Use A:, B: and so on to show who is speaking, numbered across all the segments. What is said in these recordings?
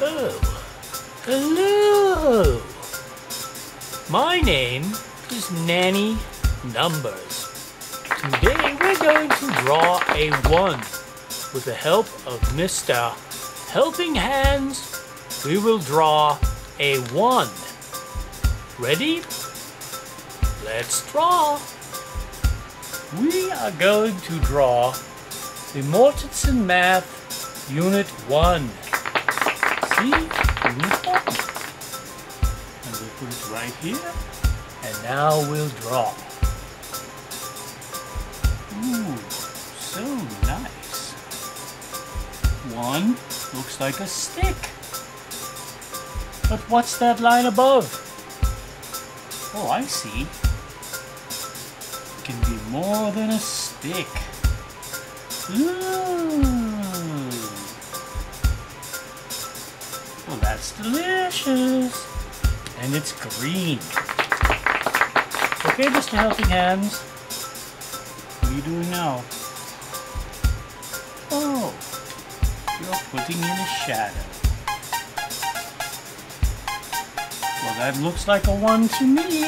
A: Oh, hello. My name is Nanny Numbers. Today we're going to draw a 1. With the help of Mr. Helping Hands, we will draw a 1. Ready? Let's draw. We are going to draw the Mortensen Math Unit 1. See? Unit 1. And we'll put it right here. And now we'll draw. Ooh, so nice. 1 looks like a stick. But what's that line above? Oh, I see. It can be more than a stick. Ooh. Well, that's delicious. And it's green. Okay, Mr. Helping Hands. What are you doing now? Oh, you're putting in a shadow. Well, that looks like a 1 to me.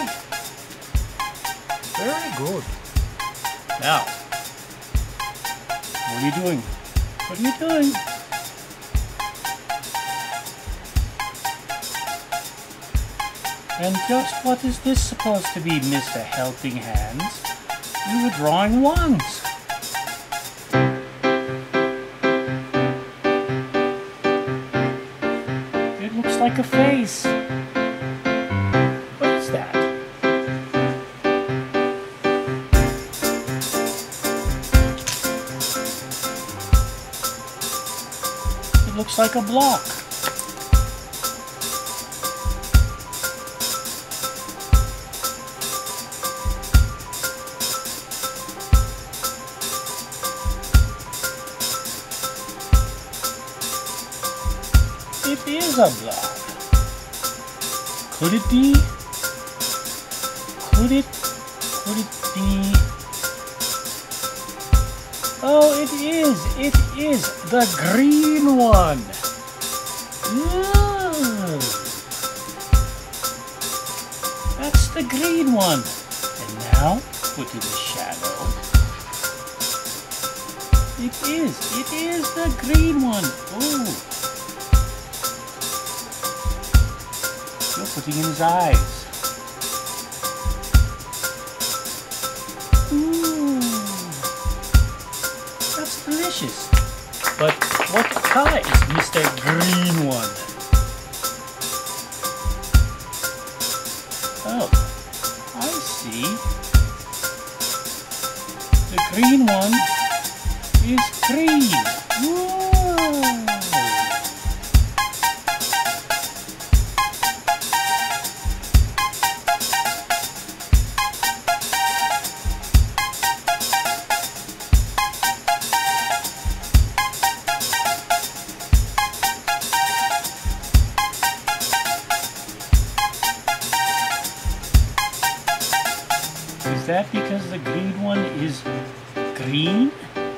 A: Very good. Now, what are you doing? What are you doing? And just what is this supposed to be, Mr. Helping Hands? You were drawing 1s. It looks like a face. What is that? It looks like a block. It is a block. Could it be? Could it be? Oh, it is. It is the green one. Ooh. That's the green one. And now, put in the shadow. It is the green one. Ooh. You're putting in his eyes. Ooh, that's delicious. But what color is Mr. Green one? Oh, I see. The green one is green. Ooh. Is that because the green one is green?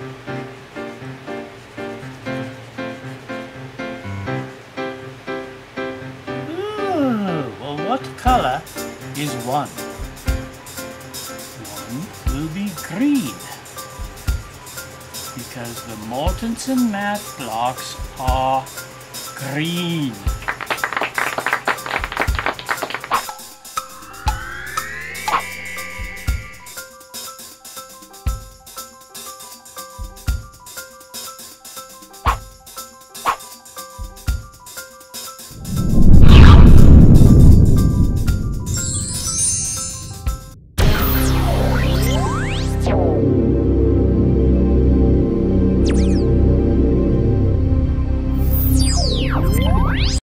A: Ooh, well, what color is 1? 1 will be green. Because the Mortensen Math blocks are green.